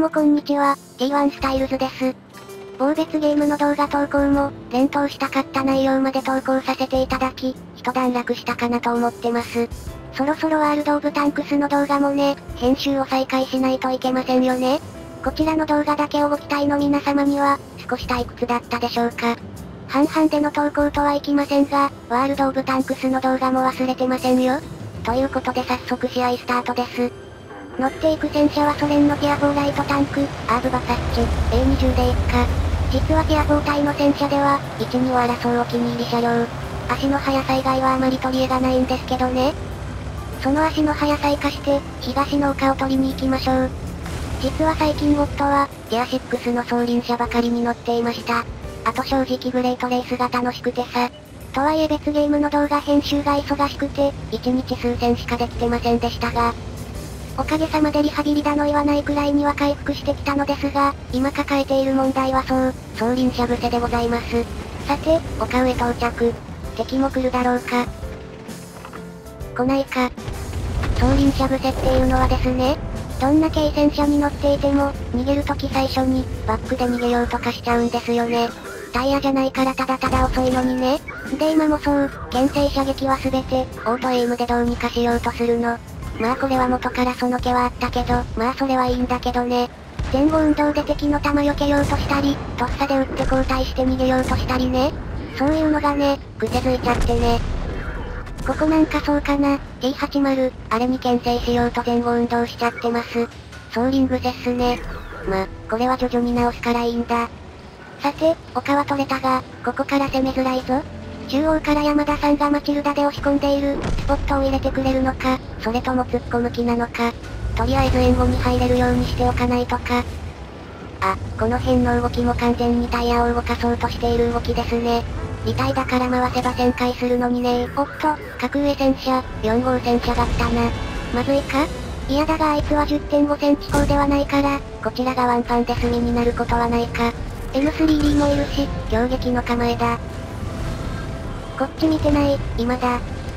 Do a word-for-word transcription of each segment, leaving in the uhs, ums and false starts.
もこんにちは、ティーワン スタイルズです。某別ゲームの動画投稿も、連投したかった内容まで投稿させていただき、一段落したかなと思ってます。そろそろワールドオブタンクスの動画もね、編集を再開しないといけませんよね。こちらの動画だけをご期待の皆様には、少し退屈だったでしょうか。半々での投稿とはいきませんが、ワールドオブタンクスの動画も忘れてませんよ。ということで早速試合スタートです。乗っていく戦車はソ連のティアフォーライトタンク、アーブバサッチ、エーにじゅう でいっか。実はティアフォー隊の戦車では、いち、にを争うお気に入り車両。足の速さ以外はあまり取り柄がないんですけどね。その足の速さ生かして、東の丘を取りに行きましょう。実は最近夫は、ティアシックスの装輪車ばかりに乗っていました。あと正直グレートレースが楽しくてさ。とはいえ別ゲームの動画編集が忙しくて、いちにち数戦しかできてませんでしたが、おかげさまでリハビリだの言わないくらいには回復してきたのですが、今抱えている問題はそう、装輪車伏せでございます。さて、丘上到着。敵も来るだろうか。来ないか。装輪車伏せっていうのはですね、どんな軽戦車に乗っていても、逃げるとき最初に、バックで逃げようとかしちゃうんですよね。タイヤじゃないからただただ遅いのにね。で今もそう、牽制射撃は全て、オートエイムでどうにかしようとするの。まあこれは元からその気はあったけど、まあそれはいいんだけどね。前後運動で敵の弾避けようとしたり、とっさで撃って交代して逃げようとしたりね。そういうのがね、癖づいちゃってね。ここなんかそうかな、ティーはちじゅう、あれに牽制しようと前後運動しちゃってます。ソーリング癖っすね。ま、これは徐々に直すからいいんだ。さて、丘は取れたが、ここから攻めづらいぞ。中央から山田さんがマチルダで押し込んでいる、スポットを入れてくれるのか、それとも突っ込む気なのか。とりあえず援護に入れるようにしておかないとか。あ、この辺の動きも完全にタイヤを動かそうとしている動きですね。履帯だから回せば旋回するのにねー。おっと、格上戦車、よん号戦車が来たな。まずいか？嫌だがあいつは じゅってんご センチ砲ではないから、こちらがワンパンで炭になることはないか。エムスリーディー もいるし、強撃の構えだ。こっち見てない、今だ。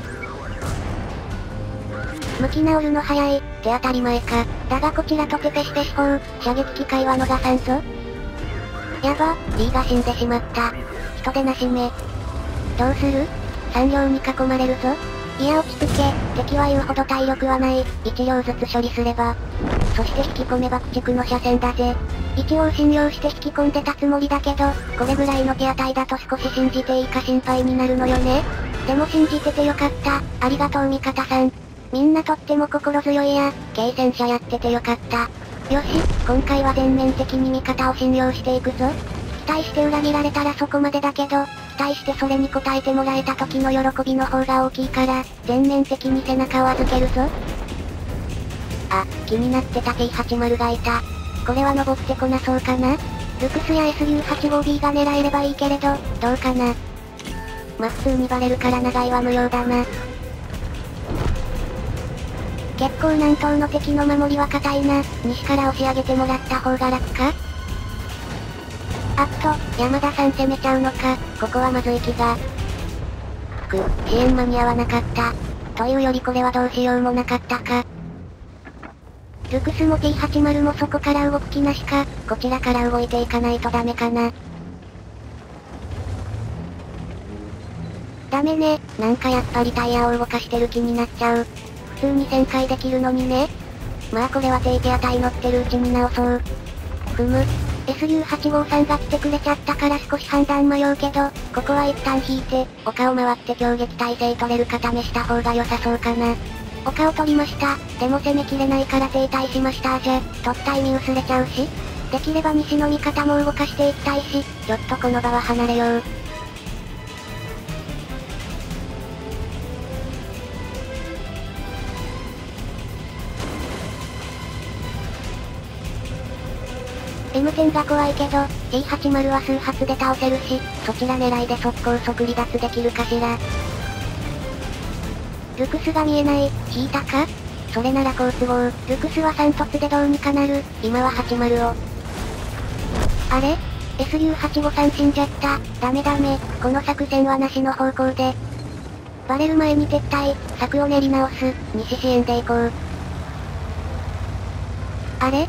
向き直るの早い、手当たり前か。だがこちらとテペシペシ砲、射撃機会は逃さんぞ。やば、D が死んでしまった。人手なしめ。どうする？さん両に囲まれるぞ。いや落ち着け、敵は言うほど体力はない、いち両ずつ処理すれば。そして引き込めば駆逐の車線だぜ。一応信用して引き込んでたつもりだけど、これぐらいの手当たりだと少し信じていいか心配になるのよね。でも信じててよかった、ありがとう味方さん。みんなとっても心強いや、軽戦車やっててよかった。よし、今回は全面的に味方を信用していくぞ。期待して裏切られたらそこまでだけど、期待してそれに応えてもらえた時の喜びの方が大きいから、全面的に背中を預けるぞ。あ、気になってた ティーはちじゅう がいた。これは登ってこなそうかな？ルクスや エスユーはちじゅうごビー が狙えればいいけれど、どうかな？まあ普通にバレるから長いは無用だな。結構南東の敵の守りは堅いな。西から押し上げてもらった方が楽か？あっと、山田さん攻めちゃうのか、ここはまずい気が。く、支援間に合わなかった。というよりこれはどうしようもなかったか。ルクスも ティーはちじゅう もそこから動く気なしか、こちらから動いていかないとダメかな。ダメね、なんかやっぱりタイヤを動かしてる気になっちゃう。普通に旋回できるのにね。まあこれは低ペア体乗ってるうちに直そう。ふむ。エスユーはちじゅうご さんが来てくれちゃったから少し判断迷うけど、ここは一旦引いて、丘を回って強撃体制取れるか試した方が良さそうかな。丘を取りました。でも攻めきれないから停滞しましたじゃ、取った意味薄れちゃうし。できれば西の味方も動かしていきたいし、ちょっとこの場は離れよう。エムテン が怖いけど、ティーはちじゅう は数発で倒せるし、そちら狙いで速攻即離脱できるかしら。ルクスが見えない、引いたか？それなら好都合、ルクスはさん突でどうにかなる、今ははちじゅうを。あれ？ エスユーはちじゅうご さん死んじゃった、ダメダメ、この作戦はなしの方向で。バレる前に撤退、策を練り直す、西支援で行こう。あれ？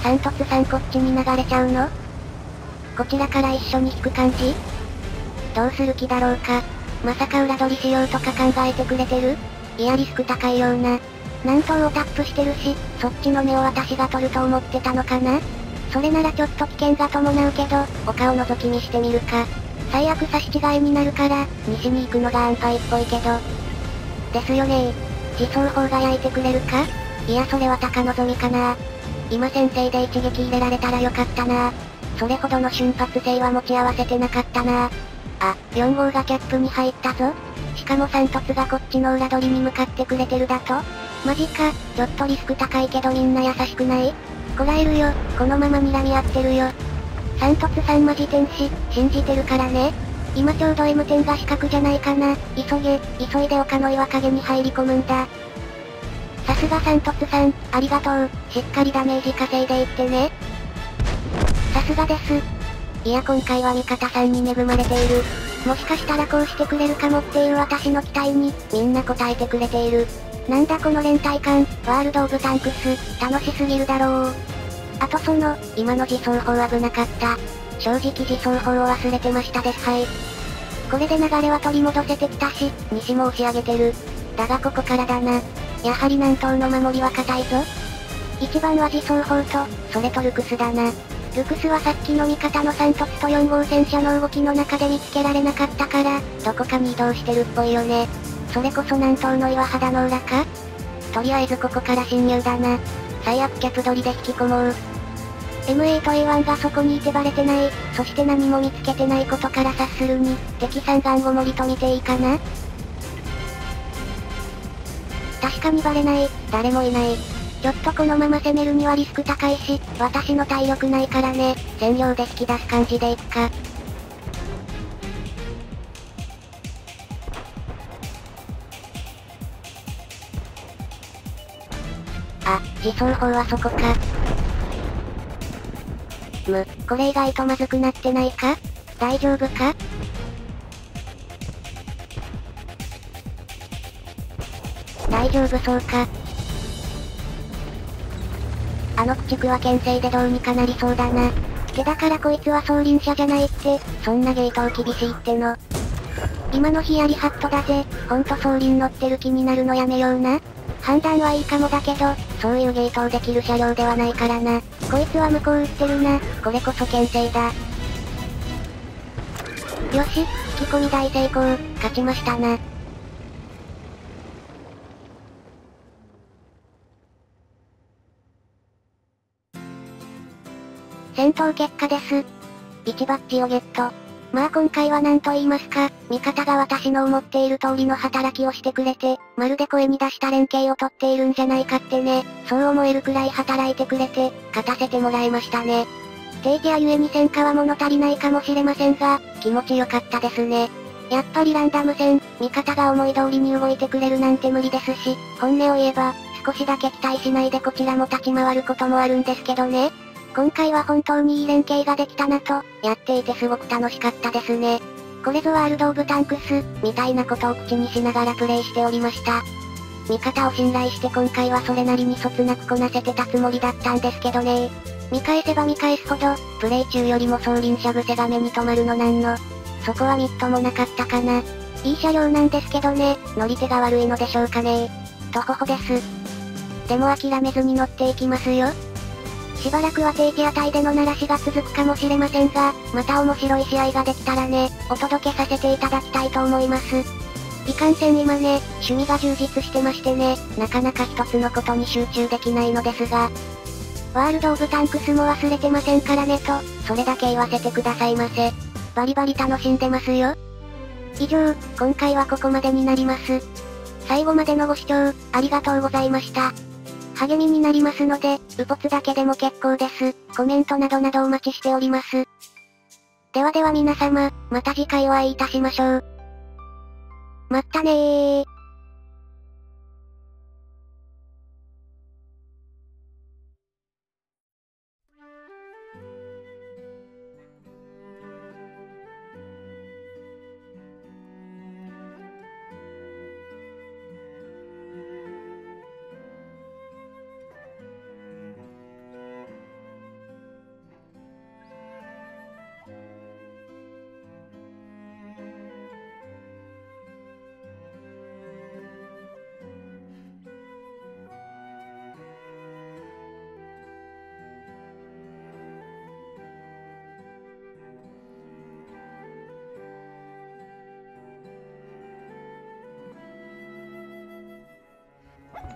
サントツさんこっちに流れちゃうの？こちらから一緒に引く感じ？どうする気だろうか。まさか裏取りしようとか考えてくれてる？いやリスク高いような。何頭をタップしてるし、そっちの目を私が取ると思ってたのかな？それならちょっと危険が伴うけど、丘を覗き見してみるか。最悪差し違いになるから、西に行くのが安牌っぽいけど。ですよねー。自走砲が焼いてくれるか？いやそれは高望みかな。今先生で一撃入れられたらよかったな。それほどの瞬発性は持ち合わせてなかったな。あ、よん号がキャップに入ったぞ。しかもサントツがこっちの裏取りに向かってくれてるだと？マジか、ちょっとリスク高いけどみんな優しくない？こらえるよ、このまま睨み合ってるよ。サントツさんマジ天使、信じてるからね。今ちょうど エムテン が死角じゃないかな。急げ、急いで丘の岩陰に入り込むんだ。さすがサントツさん、ありがとう。しっかりダメージ稼いでいってね。さすがです。いや今回は味方さんに恵まれている。もしかしたらこうしてくれるかもっていう私の期待に、みんな応えてくれている。なんだこの連帯感、ワールドオブタンクス、楽しすぎるだろう。あとその、今の自走砲危なかった。正直自走砲を忘れてましたですはい。これで流れは取り戻せてきたし、西も押し上げてる。だがここからだな。やはり南東の守りは硬いぞ。一番は自走砲と、それとルクスだな。ルクスはさっきの味方のサントツとよん号戦車の動きの中で見つけられなかったから、どこかに移動してるっぽいよね。それこそ南東の岩肌の裏か？とりあえずここから侵入だな。最悪キャプ取りで引き込もう。エムエイトエーワン がそこにいてバレてない、そして何も見つけてないことから察するに、敵三眼ごもりと見ていいかな？確かにバレない、誰もいない。ちょっとこのまま攻めるにはリスク高いし、私の体力ないからね、占領で引き出す感じでいくか。あ、自走砲はそこか。む、これ意外とまずくなってないか？大丈夫か？大丈夫そうか。あの駆逐は牽制でどうにかなりそうだな。てだからこいつは装輪車じゃないって、そんなゲートを厳しいっての。今のヒヤリハットだぜ、ほんと装輪乗ってる気になるのやめような。判断はいいかもだけど、そういうゲートをできる車両ではないからな。こいつは向こう撃ってるな、これこそ牽制だ。よし、引き込み大成功、勝ちましたな。戦闘結果です。いちバッジをゲット。まあ今回は何と言いますか、味方が私の思っている通りの働きをしてくれて、まるで声に出した連携をとっているんじゃないかってね、そう思えるくらい働いてくれて、勝たせてもらいましたね。低ティアゆえに戦果は物足りないかもしれませんが、気持ちよかったですね。やっぱりランダム戦、味方が思い通りに動いてくれるなんて無理ですし、本音を言えば、少しだけ期待しないでこちらも立ち回ることもあるんですけどね。今回は本当にいい連携ができたなと、やっていてすごく楽しかったですね。これぞワールドオブタンクス、みたいなことを口にしながらプレイしておりました。味方を信頼して今回はそれなりにそつなくこなせてたつもりだったんですけどね。見返せば見返すほど、プレイ中よりも装輪車癖が目に留まるのなんの。そこはみっともなかったかな。いい車両なんですけどね、乗り手が悪いのでしょうかね。とほほです。でも諦めずに乗っていきますよ。しばらくは低ティア帯での鳴らしが続くかもしれませんが、また面白い試合ができたらね、お届けさせていただきたいと思います。いかんせん今ね、趣味が充実してましてね、なかなか一つのことに集中できないのですが、ワールドオブタンクスも忘れてませんからねと、それだけ言わせてくださいませ。バリバリ楽しんでますよ。以上、今回はここまでになります。最後までのご視聴、ありがとうございました。励みになりますので、ウポツだけでも結構です。コメントなどなどお待ちしております。ではでは皆様、また次回お会いいたしましょう。まったねー。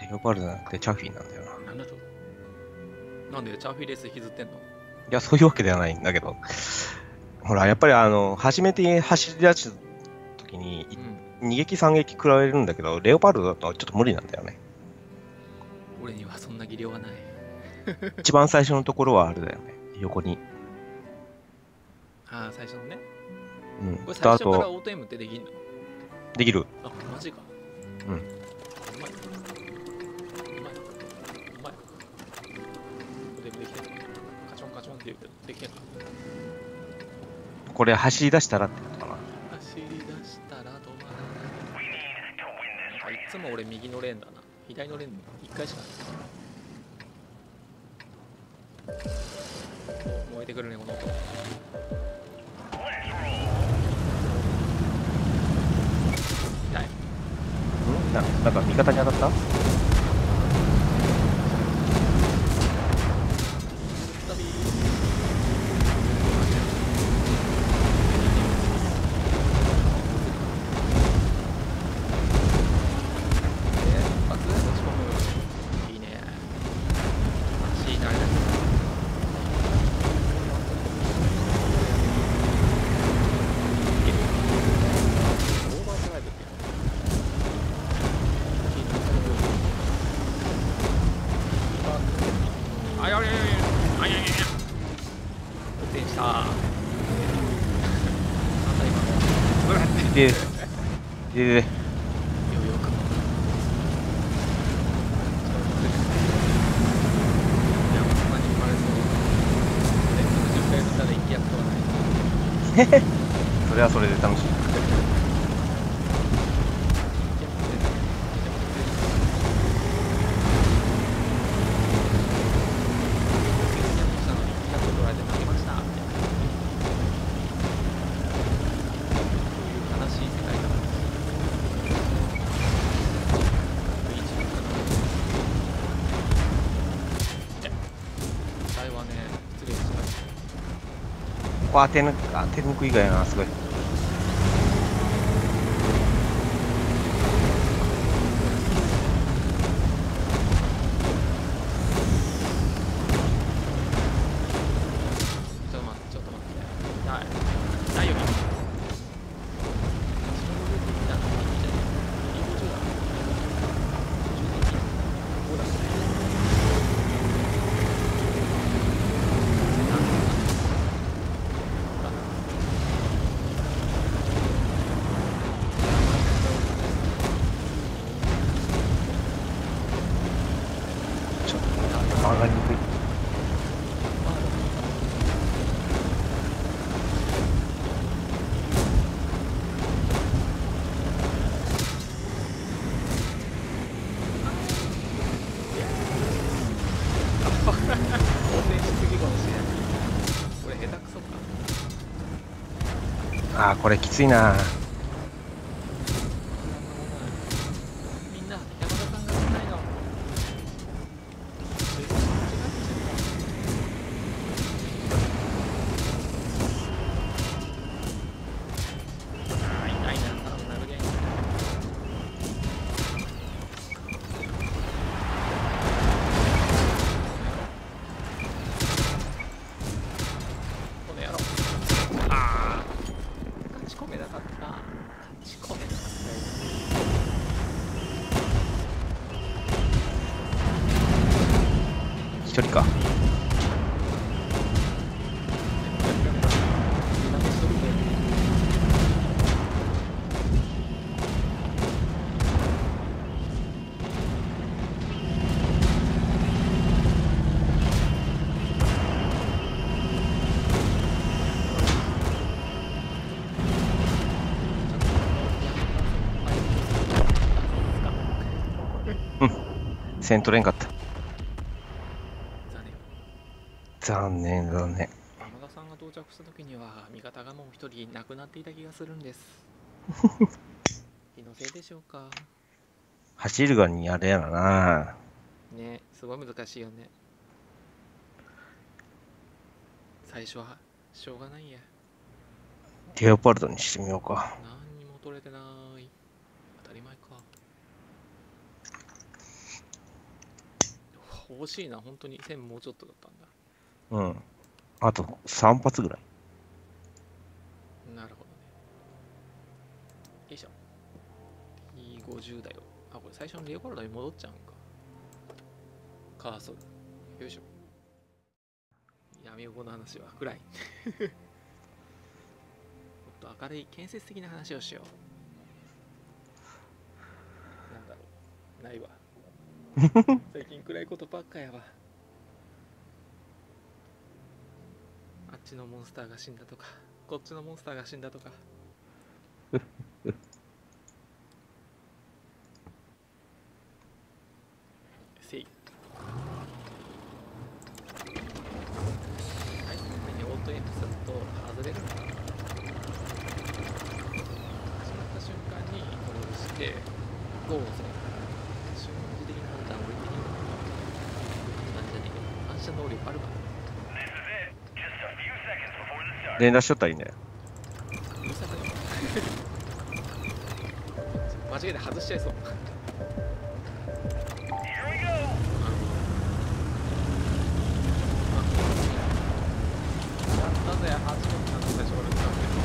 レオパルドなんてチャフィーなんだよな。 なんだと。なんでチャーフィーレース引きずってんの？ いや、そういうわけではないんだけど。ほら、やっぱりあの、初めて走り出した時に、 うん。 二撃三撃食らえるんだけど、レオパルドだとちょっと無理なんだよね。 俺にはそんな技量はない。 一番最初のところはあれだよね。横に。 ああ、最初のね。 うん。 これスター最初からトオートエムってできんの？ できる。 あ、マジか。 うん。 うまい。うまい。うまい。でもできてんの？カチョンカチョンって言うけど、できてんか。 これ走り出したらってことかな。 走り出したら止まらない。なんかいつも俺右のレーンだな。左のレーンいっかいしかない。お、燃えてくるね、この音。痛い。 んななんか味方に当たった？ 再び。で、爆落ち込む。いいね。足痛いね。オーバードライブっていうの。あややややあややや運転したなんだ今のうわってで、で、で、 よよくいやほんまに生まれそう連続じゅっかい踏んだら行きやすくはないそれはそれで楽しい。ここ当て抜く、当て抜く以外はすごい。 ちょっと待ってちょっと待ってないないよみんなちょっと曲がりにくい。 横転しすぎかもしれないこれ下手くそかああ、これきついな。 みんな山田さんが少ないのあー痛いな殴り合いこの野郎あー勝ち込めなかった勝ち込めなかった一人か。セントレンかった。 残念残念だね。 山田さんが到着した時には味方がもう一人亡くなっていた気がするんです気のせいでしょうか走るがにあれやろな。 ねすごい難しいよね最初はしょうがないやレオパルドにしてみようか。 何にも取れてない当たり前か欲しいな、本当にせんもうちょっとだったんだ。 うん。あとさん発ぐらい。 なるほどね。よいしょ。ティーごじゅう だよ。あ、これ最初のレオパルドに戻っちゃうんか。カーソル。よいしょ。やめよう、この話は。暗い。もっと明るい建設的な話をしよう。なんだろう。ないわ。最近暗いことばっかやわ。あっちのモンスターが死んだとか、こっちのモンスターが死んだとか。せい。はい、ここにオートエンプすると外れるのかな。始まった瞬間にこれをしてゴーをする。瞬時的な判断を俺的になんじゃねえけど、反射能力あるかな。 連打しとったらいいんだよ。 うるさくない間違えて外しちゃいそう。やったぜ、初めてなんだ最初から使ってる。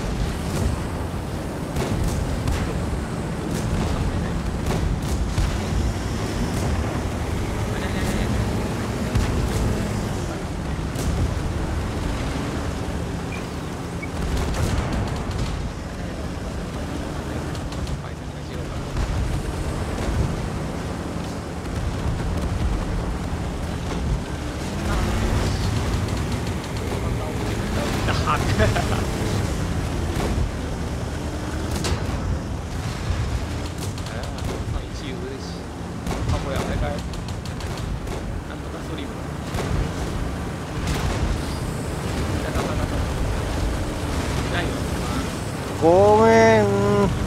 ごめん。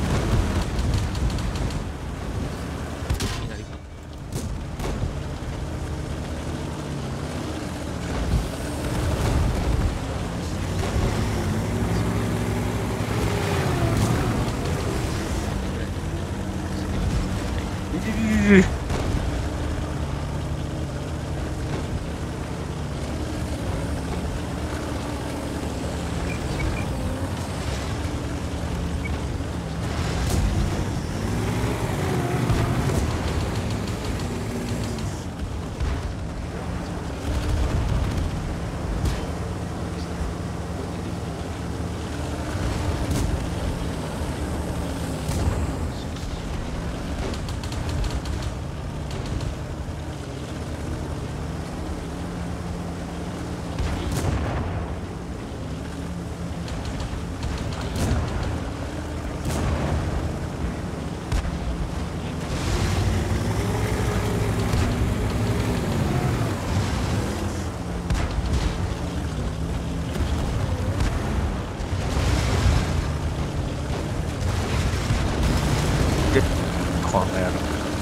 こんなやろ。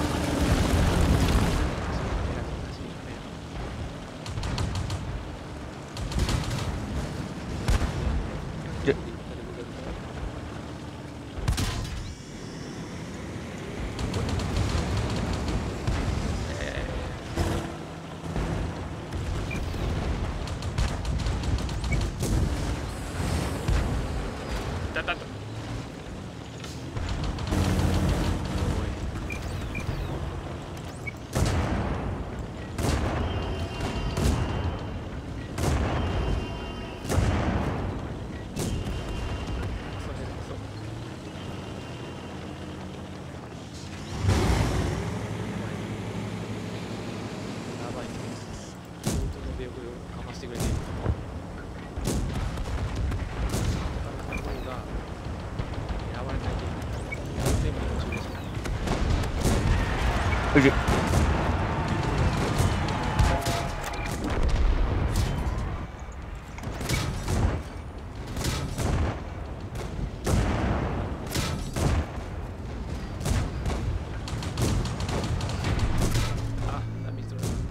でだだだうじあ、ダメージ取られ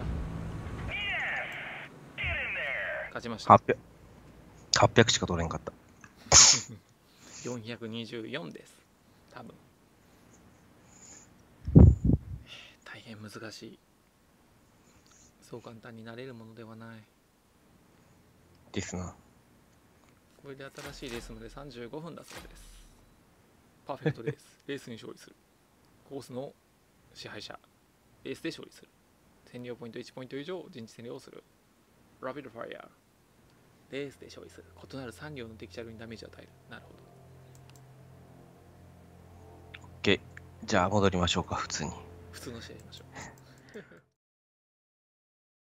た。勝ちました。 はっぴゃく、はっぴゃくしか取れんかった。 よんひゃくにじゅうよんです。多分。大変難しい。 そう簡単になれるものではない。 ですな。 これで新しいレースまでさんじゅうごふんだそうです。パーフェクトレース。レースに勝利する。コースの支配者。レースで勝利する。占領ポイントいちポイント以上陣地占領をする。ラビッドファイア。レースで勝利する。異なるさん両の敵車両にダメージを与える。なるほど。 OK。じゃあ戻りましょうか、普通に。 普通の試合やりましょう。